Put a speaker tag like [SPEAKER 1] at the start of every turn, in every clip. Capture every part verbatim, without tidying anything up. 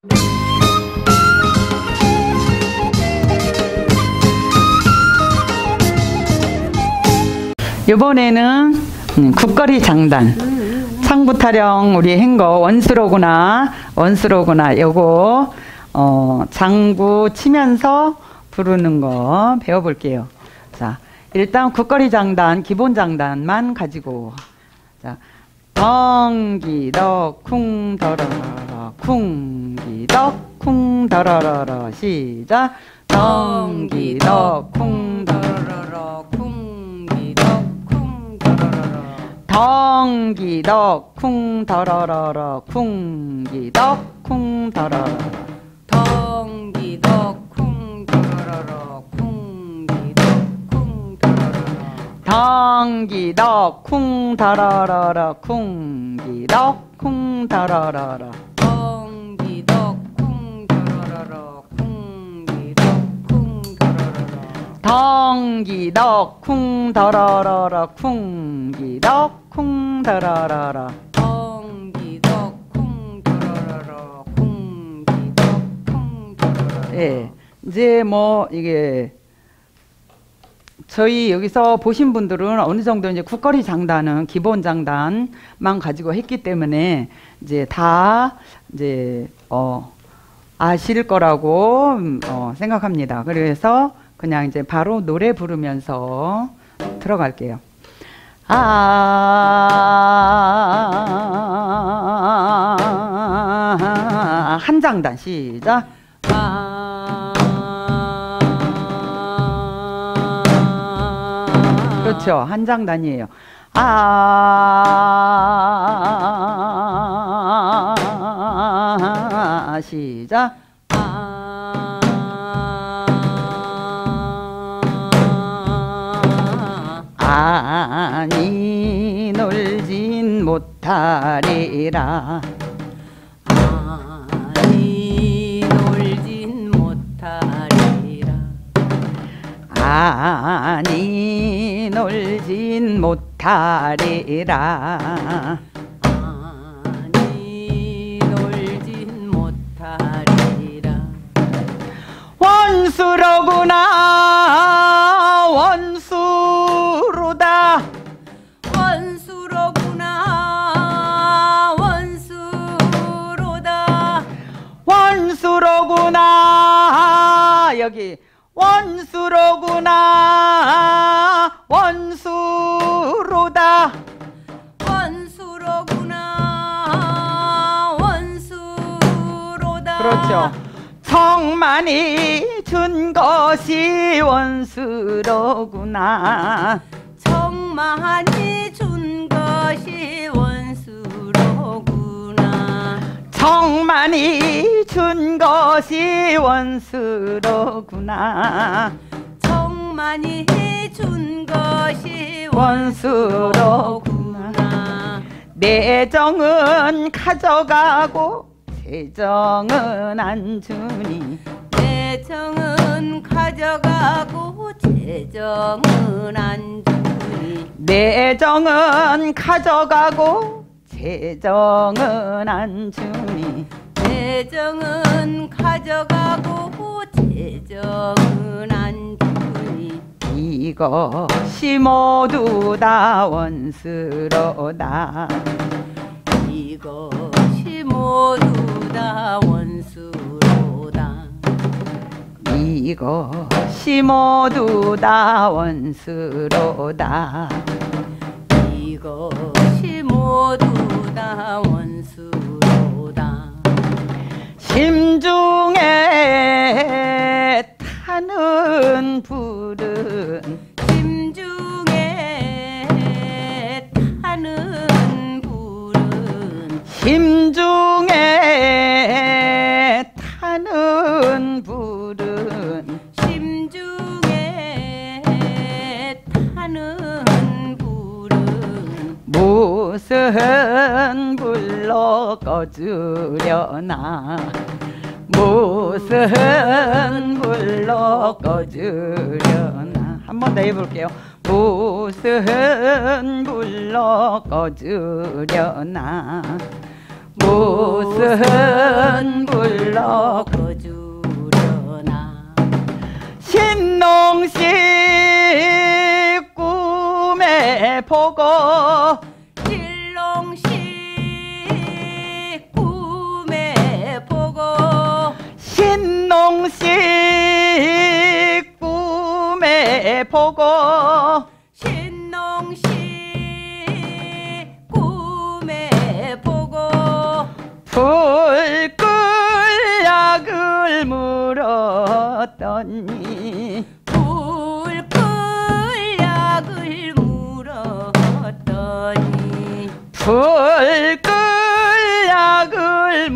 [SPEAKER 1] 이번에는 국거리 장단. 상부타령 우리 한거 원수로구나, 원수로구나. 요거 어, 장구 치면서 부르는 거 배워볼게요. 자, 일단 국거리 장단, 기본 장단만 가지고. 자, 덩기덕 쿵더러러 쿵기덕 쿵더러러 시작. 덩기덕 쿵더러러 쿵기덕 쿵더러러 덩기덕 쿵더러러 쿵기덕 쿵더러러 덩기덕 쿵더러러 쿵기덕 쿵더러러 덩기덕 쿵더러러 쿵기덕 쿵더러러 덩기덕 쿵더러러 쿵기덕 쿵더러러 덩기덕 쿵더러러 쿵기덕 쿵더러러 덩기덕 쿵더러러 쿵기덕 쿵더러러. 예, 이제 뭐 이게 저희 여기서 보신 분들은 어느 정도 이제 국거리 장단은 기본 장단만 가지고 했기 때문에 이제 다 이제 어 아실 거라고 어 생각합니다. 그래서 그냥 이제 바로 노래 부르면서 들어갈게요. 아, 한 장단 시작. 아, 그렇죠. 한 장단이에요. 아, 시작. 아, 아니 놀진 못하리라. 아니 놀진 못하리라. 아니 놀진 못하리라. 아니 놀진 못하리라. 원수로구나 원수로다. 원수로구나 원수로다. 원수로구나 여기 원수로구나 원수로다. 원수로구나 원수로다. 그렇죠. 정많이 준 것이 원수로구나. 정많이 준 것이 원수로구나. 정많이 준 것이 원수로구나. 정많이 준 것이 원수로구나. 내 정은 가져가고 제 정은 안 주니. 내 정은 가져가고 제 정은 안 주니. 내 정은 가져가고 제 정은 안 주니. 내 정은 가져가고 제 정은 안 주니. 이것이 모두 다 원수로다. 이것이 모두 다 원수로다. 이것이 모두 다 원수로다. 이것이 모두 다 원수로다. 심중에 타는 불은 심중에 타는 불은 심중에 타는 불은 심중에 타는 불은 무슨 불로 꺼주려나. 무슨 불로 꺼주려나. 한 번 더 해볼게요. 무슨 불로 꺼주려나. 무슨 불로 보고
[SPEAKER 2] 신농식 꿈에 보고
[SPEAKER 1] 신농식 꿈에 보고
[SPEAKER 2] 신농식 꿈에 보고
[SPEAKER 1] 불 끌 약을 물었더니
[SPEAKER 2] 불 끌 약을 물었더니
[SPEAKER 1] 불 끌 약을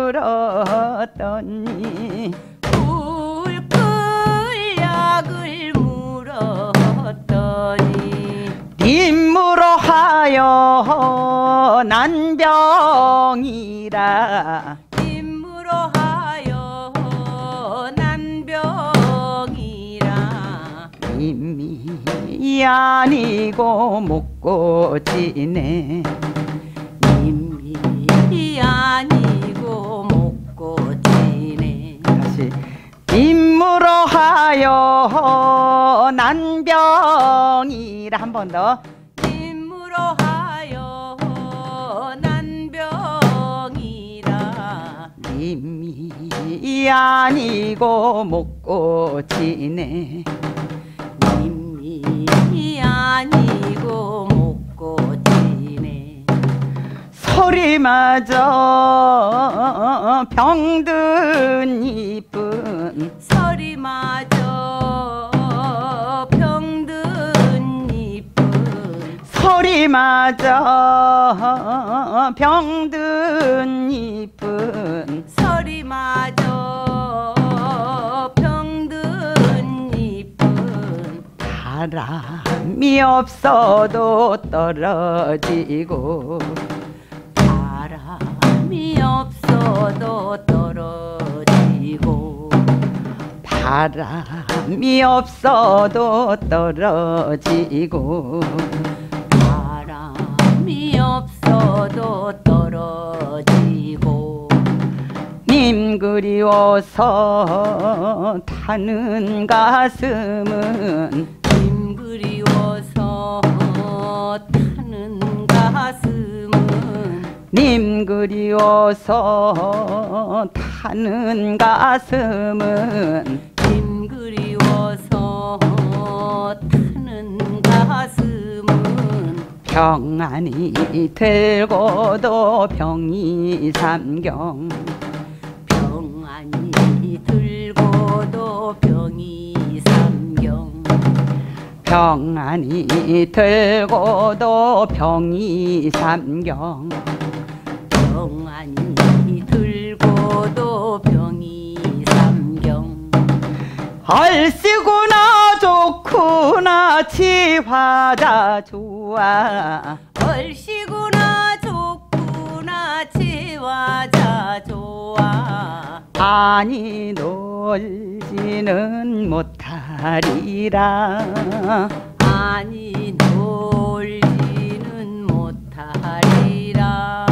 [SPEAKER 1] 물었더니
[SPEAKER 2] 불 끌 약을 물었더니
[SPEAKER 1] 님으로 하여 난병이라
[SPEAKER 2] 임무로 하여 난병이라
[SPEAKER 1] 님이 아니고 못 고치네
[SPEAKER 2] 님이 아니고 못 고치네
[SPEAKER 1] 다시 님으로 하여 난병이라 한 번 더
[SPEAKER 2] 임무로 하여 난병이라
[SPEAKER 1] 님이 아니고 못 고치네
[SPEAKER 2] 님이 아니고 못 고치네
[SPEAKER 1] 소리마저 병든 이쁜
[SPEAKER 2] 서리마저 병든 이쁜
[SPEAKER 1] 소리마저 병든 이쁜
[SPEAKER 2] 서리마저 병든 이쁜
[SPEAKER 1] 바람이 없어도 떨어지고
[SPEAKER 2] 바람이 없어도 떨어지고
[SPEAKER 1] 바람이 없어도 떨어지고
[SPEAKER 2] 바람이 없어도 떨어지고
[SPEAKER 1] 님 그리워서 타는 가슴은
[SPEAKER 2] 님 그리워서 타는 가슴은
[SPEAKER 1] 님 그리워서 타는 가슴은
[SPEAKER 2] 님 그리워서 타는 가슴은
[SPEAKER 1] 평안이 들고도 병이 삼경
[SPEAKER 2] 평안이 들고도 병이 삼경
[SPEAKER 1] 평안이 들고도 병이 삼경
[SPEAKER 2] 평안이 들고도 병이 삼경
[SPEAKER 1] 얼씨구나 좋구나 치화자 좋아
[SPEAKER 2] 얼씨구나 좋구나 치화자 좋아
[SPEAKER 1] 아니 놀지는 못하리라
[SPEAKER 2] 아니 놀지는 못하리라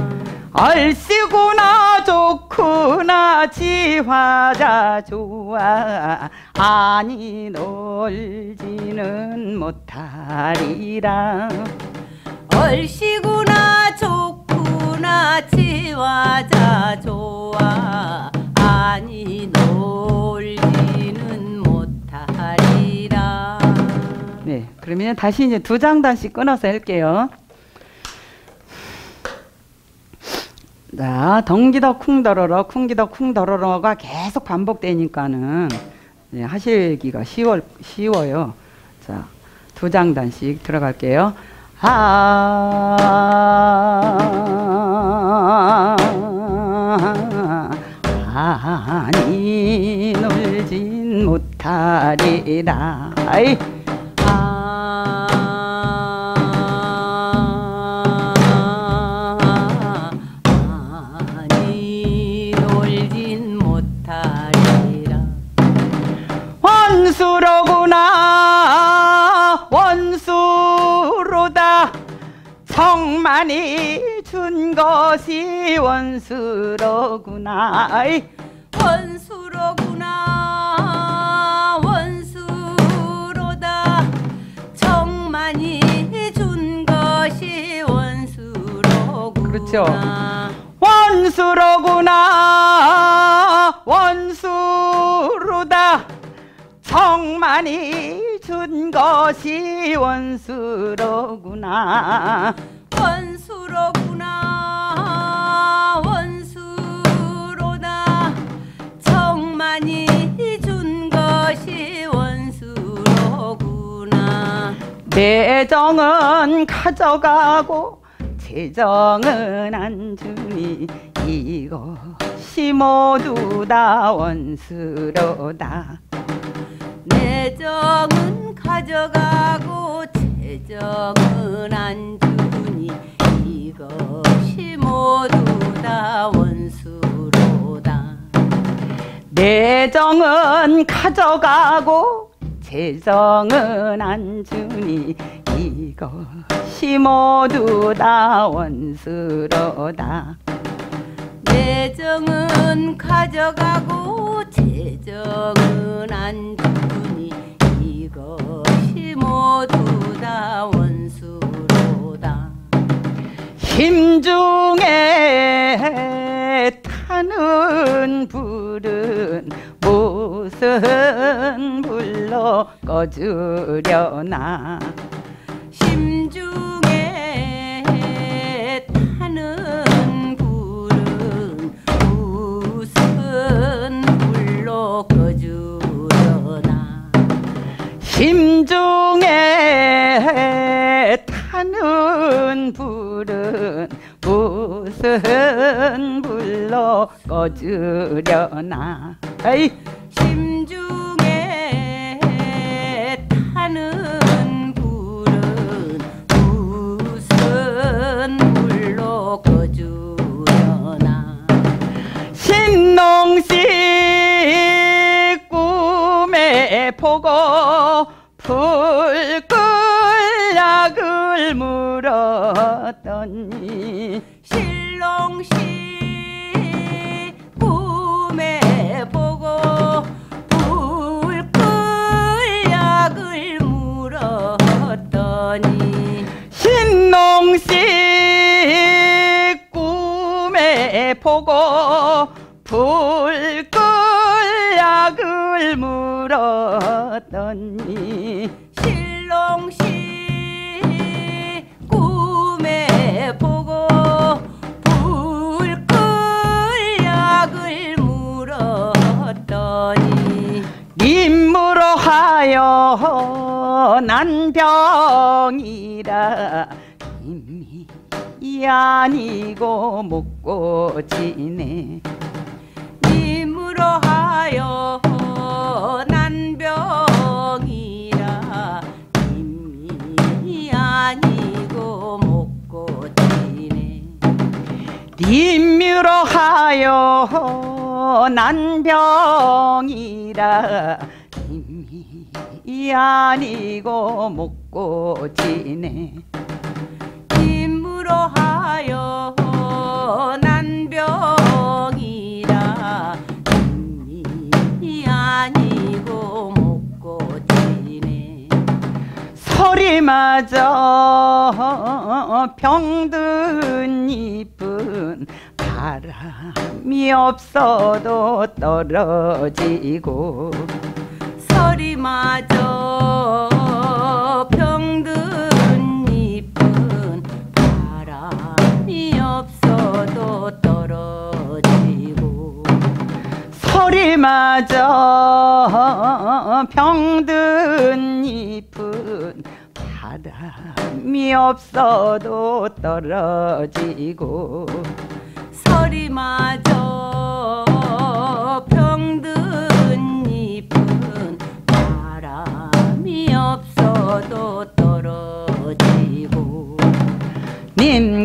[SPEAKER 1] 얼씨구나 좋구나 지화자 좋아 아니 놀지는 못하리라
[SPEAKER 2] 얼씨구나 좋구나 치화자 좋아 아니 놀지는 못하리라.
[SPEAKER 1] 네, 그러면 다시 이제 두 장단씩 끊어서 할게요. 자, 덩기더 쿵더러러 쿵기더 쿵더러러가 계속 반복되니까는 네, 하시기가 쉬워, 쉬워요. 자, 두 장단씩 들어갈게요. 아, 아니 놀진 못하리라. 아이.
[SPEAKER 2] 아니 놀진 못하리라.
[SPEAKER 1] 원수로구나 원수로다 성만이 준 것이 원수로구나. 아이.
[SPEAKER 2] 원수로구나 원수로다 정만이 준
[SPEAKER 1] 그렇죠. 원수로구나 원수로다 정만이 준 것이 원수로구나
[SPEAKER 2] 원수로구나 원수로다 정만이 준 것이 원수로구나
[SPEAKER 1] 내 정은 가져가고 제 정은 안 주니 이것이 모두 다 원수로다
[SPEAKER 2] 내 정은 가져가고 제 정은 안 주니 이것이 모두 다 원수로다
[SPEAKER 1] 내 정은 가져가고 제 정은 안 주니 이것이 모두 다 원수로다
[SPEAKER 2] 내 정은 가져가고 제 정은 안 주니 이것이 모두 다 원수로다
[SPEAKER 1] 심중에 타는 불은 무슨 불로 꺼주려나
[SPEAKER 2] 심중에 타는 불은 무슨 불로 꺼주려나
[SPEAKER 1] 심중에 타는 불은 무슨 불로 꺼주려나 아이
[SPEAKER 2] 심중에 타는 불은 무슨 불로 꺼주려나
[SPEAKER 1] 신농씨 꿈에 보고 불끌약을 물었더니
[SPEAKER 2] 신롱씨 꿈에 보고 불끌약을 물었더니
[SPEAKER 1] 신농씨 꿈에 보고 불끌약을 물었더니
[SPEAKER 2] 신롱씨 꿈에 보고 불끌약을 물었더니
[SPEAKER 1] 님으로 하여 난 병이라 님이 아니고 못 고치네
[SPEAKER 2] 님으로 하여 난 병이라 님이 아니고 못 고치네
[SPEAKER 1] 님으로 하여 난 병이라 님이 아니고 못 고치네
[SPEAKER 2] 님으로 하여 난 병이라 님이 아니고 못 고치네
[SPEAKER 1] 서리마저 병든 잎은 바람이 없어도 떨어지고
[SPEAKER 2] 서리마저 병든 잎은 바람이 없어도 떨어지고
[SPEAKER 1] 서리마저 병든 잎은 바람이 없어도 떨어지고
[SPEAKER 2] 서리마저 병든 잎은 바람이 없어도 떨어지고
[SPEAKER 1] 님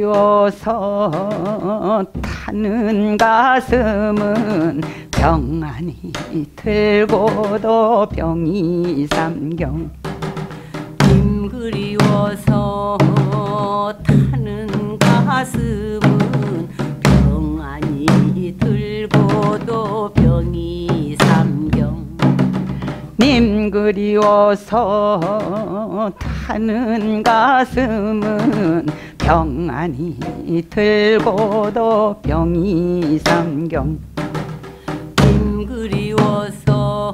[SPEAKER 1] 그리워서 타는 가슴은 병아니 들고도 병이 삼경
[SPEAKER 2] 님 그리워서 타는 가슴은 병아니 들고도 병이 삼경
[SPEAKER 1] 님 그리워서 타는 가슴은 병아니 들고도 병이 삼경.
[SPEAKER 2] 님 그리워서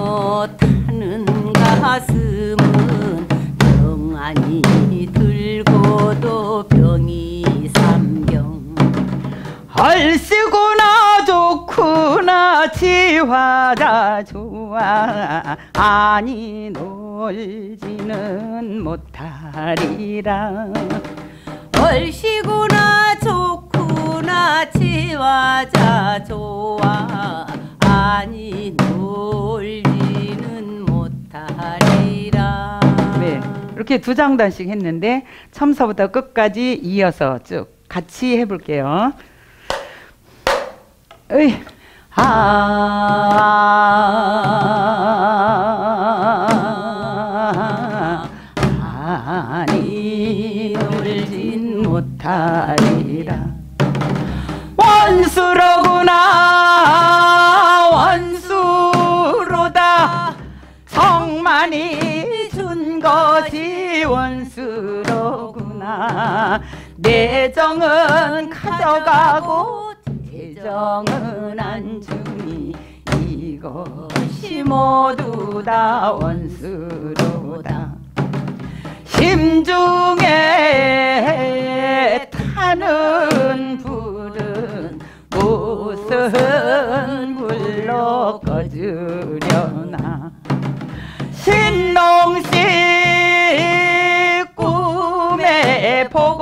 [SPEAKER 2] 타는 가슴은 병아니 들고도 병이 삼경.
[SPEAKER 1] 얼씨구나 좋구나 지화자 좋아 아니 놀지는 못하리라.
[SPEAKER 2] 얼씨구나 좋구나 지화자 좋아 아니 놀지는 못하리라.
[SPEAKER 1] 네, 이렇게 두 장단씩 했는데 처음서부터 끝까지 이어서 쭉 같이 해볼게요. 으이, 아, 아니 놀진 못하리라. 원수로구나 원수로다 성만이 준 것이 원수로구나. 내 정은 가져가고 정은 안 주니 이것이 모두 다 원수로다. 심중에 타는 불은 무슨 불로 꺼주려나. 신농씨 꿈에 보고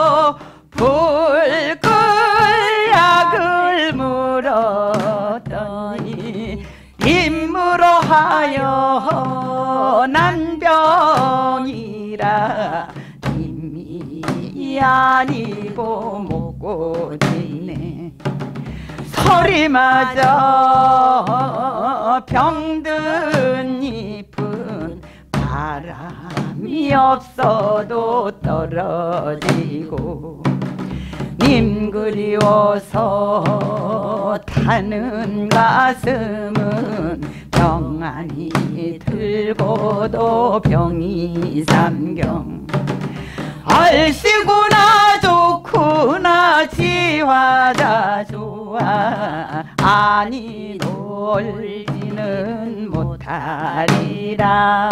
[SPEAKER 1] 불 물었더니 임무로 하여 난병이라 임이 아니고 먹고 짖네. 서리마저 병든 잎은 바람이 없어도 떨어지고. 님 그리워서 타는 가슴은 병아니 들고도 병이 삼경. 얼씨구나 좋구나 지화자 좋아 아니 놀지는 못하리라.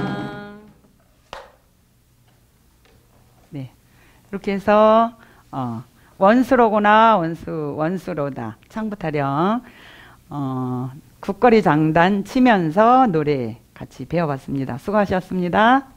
[SPEAKER 1] 네, 이렇게 해서 어, 원수로구나 원수 원수로다 창부타령 어, 국거리 장단 치면서 노래 같이 배워봤습니다. 수고하셨습니다.